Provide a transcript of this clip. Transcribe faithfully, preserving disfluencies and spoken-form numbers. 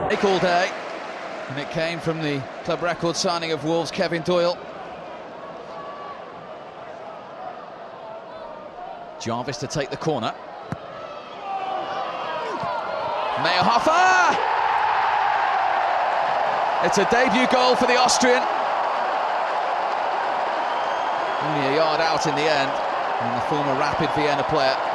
Break all day, and it came from the club record signing of Wolves, Kevin Doyle. Jarvis to take the corner. Meyerhofer! It's a debut goal for the Austrian. Only a yard out in the end, and the former Rapid Vienna player